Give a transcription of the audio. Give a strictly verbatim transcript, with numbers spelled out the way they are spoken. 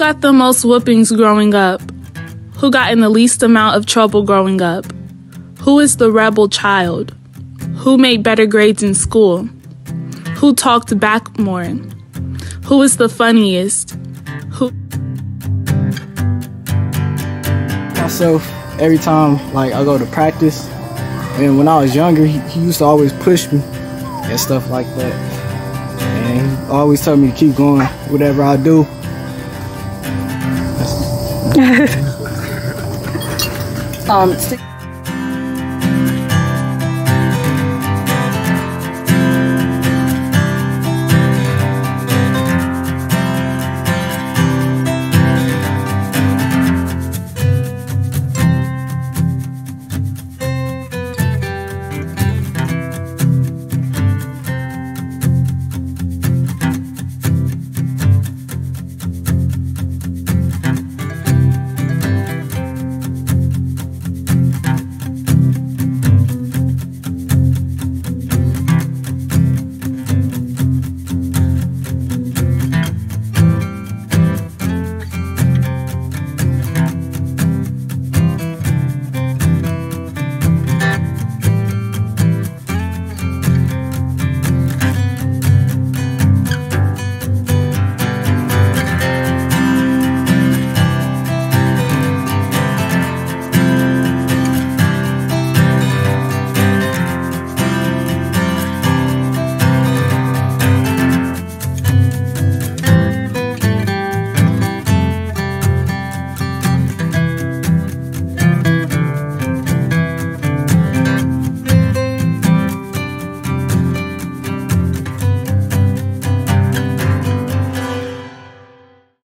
got the most whoopings growing up? Who got in the least amount of trouble growing up? Who is the rebel child? Who made better grades in school? Who talked back more? Who is the funniest? Who? Myself, every time like I go to practice, and when I was younger, he, he used to always push me and stuff like that. And he always told me to keep going, whatever I do. um.